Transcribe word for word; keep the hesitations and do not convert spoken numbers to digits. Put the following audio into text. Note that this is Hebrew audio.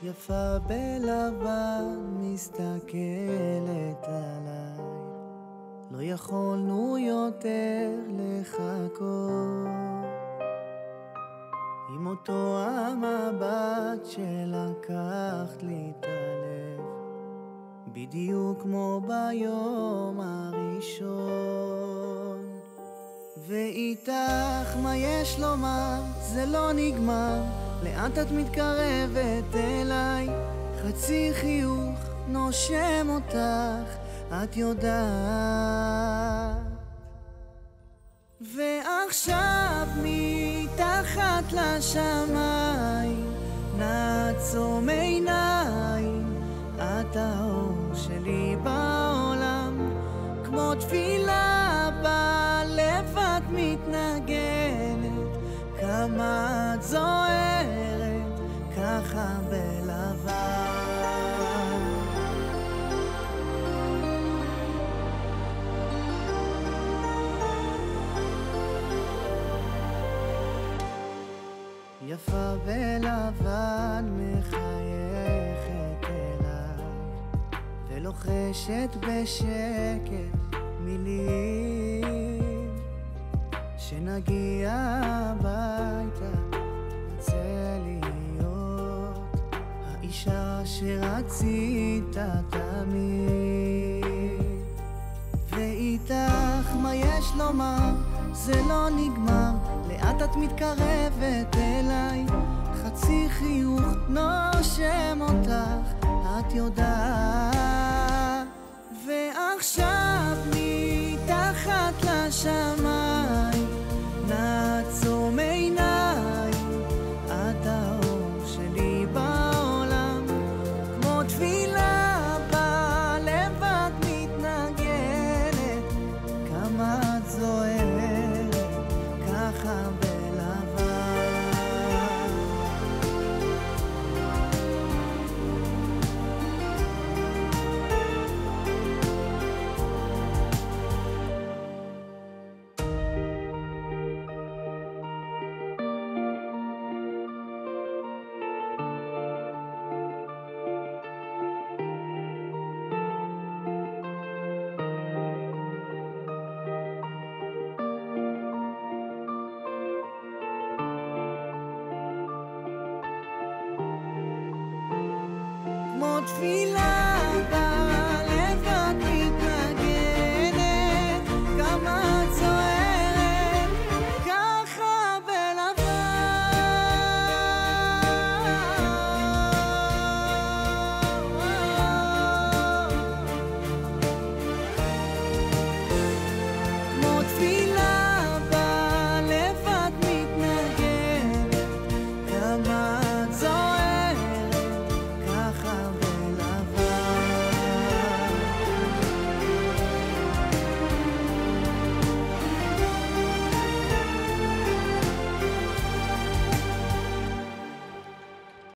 יפה בלבן מסתכלת עליי, לא יכולנו יותר לחכות. עם אותו המבט שלקחת לי את הלב, בדיוק כמו ביום הראשון. ואיתך מה יש לומר, זה לא נגמר, לאט את מתקרבת אליי, חצי חיוך נושם אותך, את יודעת. ועכשיו מתחת לשמיים נעצום עיניים, את האור שלי בעולם, כמו תפילה בלב את מתנגנת, כמה את זוהרת ככה בלבן. יפה בלבן מחייכת אליי, ולוחשת בשקט מילים, שנגיע הביתה רוצה להיות האישה שרצית תמיד. ואיתך מה יש לומר, זה לא נגמר, לאט את מתקרבת אליי, חצי חיוך נושם אותך, את יודעת. ועכשיו מתחת לשמיים נעצום עיניים, את האור שלי בעולם, כמו תפילה בלב את מתנגנת, כמה את זוהרת ככה בלבן. כמו תפילה